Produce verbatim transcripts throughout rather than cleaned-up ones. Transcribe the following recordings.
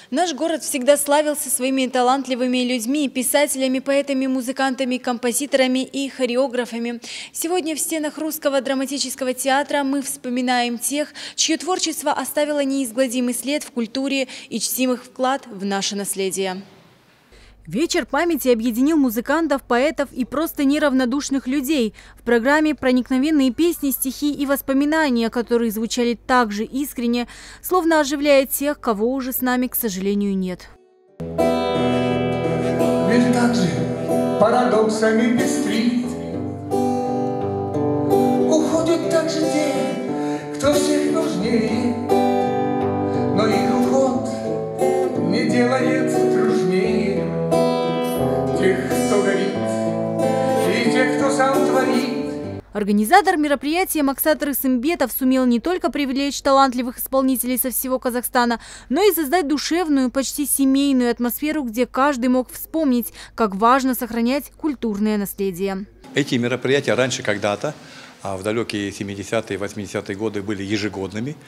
Наш город всегда славился своими талантливыми людьми, писателями, поэтами, музыкантами, композиторами и хореографами. Сегодня в стенах Русского драматического театра мы вспоминаем тех, чье творчество оставило неизгладимый след в культуре и чтим их вклад в наше наследие. Вечер памяти объединил музыкантов, поэтов и просто неравнодушных людей. В программе проникновенные песни, стихи и воспоминания, которые звучали так же искренне, словно оживляя тех, кого уже с нами, к сожалению, нет. Ведь также парадоксами пестрит. Уходят также те, кто всех нужнее, но их уход не делает дружнее тех, кто горит, и тех, кто сам творит. Организатор мероприятия Максат Рысымбетов сумел не только привлечь талантливых исполнителей со всего Казахстана, но и создать душевную, почти семейную атмосферу, где каждый мог вспомнить, как важно сохранять культурное наследие. Эти мероприятия раньше когда-то, в далекие семидесятые, восьмидесятые годы, были ежегодными.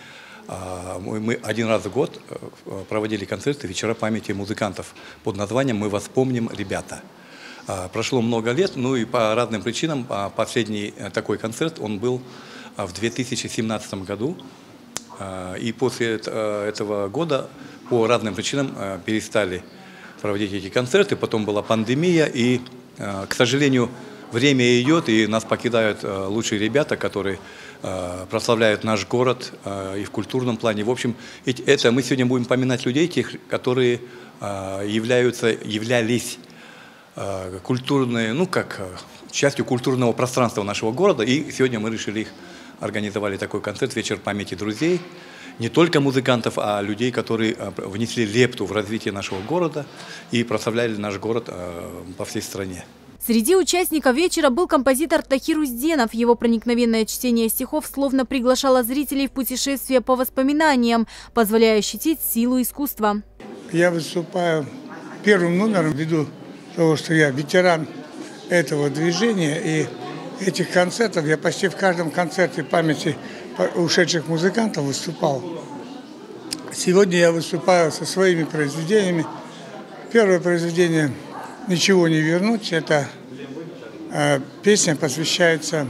Мы один раз в год проводили концерты «Вечера памяти музыкантов» под названием «Мы вас помним, ребята». Прошло много лет, ну и по разным причинам последний такой концерт он был в две тысячи семнадцатом году. И после этого года по разным причинам перестали проводить эти концерты. Потом была пандемия, и, к сожалению, время идет, и нас покидают лучшие ребята, которые прославляют наш город и в культурном плане. В общем, это мы сегодня будем поминать людей, тех, которые являются, являлись культурной, ну как, частью культурного пространства нашего города. И сегодня мы решили их, организовали такой концерт «Вечер памяти друзей». Не только музыкантов, а людей, которые внесли лепту в развитие нашего города и прославляли наш город по всей стране. Среди участников вечера был композитор Тахир Узденов. Его проникновенное чтение стихов словно приглашало зрителей в путешествие по воспоминаниям, позволяя ощутить силу искусства. Я выступаю первым номером ввиду того, что я ветеран этого движения, и этих концертов, я почти в каждом концерте памяти ушедших музыкантов выступал. Сегодня я выступаю со своими произведениями. Первое произведение «Ничего не вернуть» – это э, песня посвящается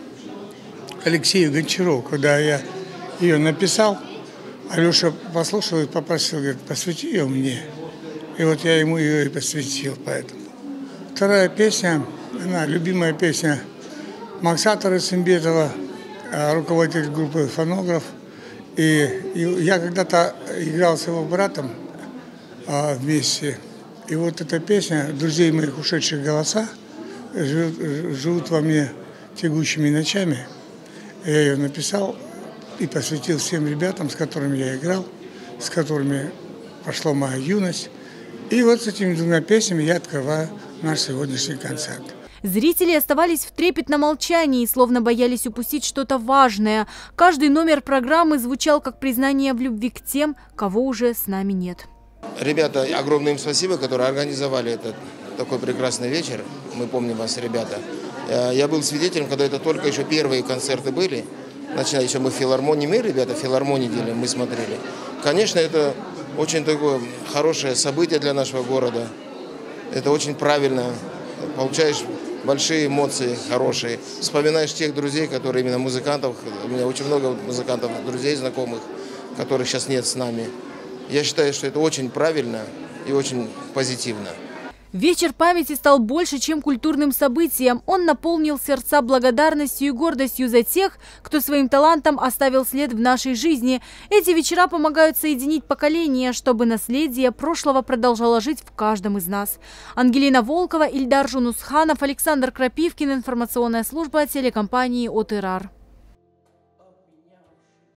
Алексею Гончарову. Когда я ее написал, Алеша послушал и попросил, говорит, посвяти ее мне. И вот я ему ее и посвятил, поэтому. Вторая песня, она любимая песня Максата Рысымбетова, руководитель группы «Фонограф». И, и я когда-то играл с его братом а, вместе. И вот эта песня «Друзей моих ушедших голоса» живут, живут во мне тягучими ночами. Я ее написал и посвятил всем ребятам, с которыми я играл, с которыми прошла моя юность. И вот с этими двумя песнями я открываю наш сегодняшний концерт. Зрители оставались в трепетном молчании, словно боялись упустить что-то важное. Каждый номер программы звучал как признание в любви к тем, кого уже с нами нет. Ребята, огромное им спасибо, которые организовали этот такой прекрасный вечер. Мы помним вас, ребята. Я был свидетелем, когда это только еще первые концерты были. Начиная еще мы в филармонии, мы, ребята, в филармонии делали, мы смотрели. Конечно, это очень такое хорошее событие для нашего города. Это очень правильно. Получаешь большие эмоции, хорошие. Вспоминаешь тех друзей, которые именно музыкантов. У меня очень много музыкантов, друзей, знакомых, которых сейчас нет с нами. Я считаю, что это очень правильно и очень позитивно. Вечер памяти стал больше, чем культурным событием. Он наполнил сердца благодарностью и гордостью за тех, кто своим талантом оставил след в нашей жизни. Эти вечера помогают соединить поколения, чтобы наследие прошлого продолжало жить в каждом из нас. Ангелина Волкова, Ильдар Жунусханов, Александр Крапивкин. Информационная служба телекомпании ОТРАР.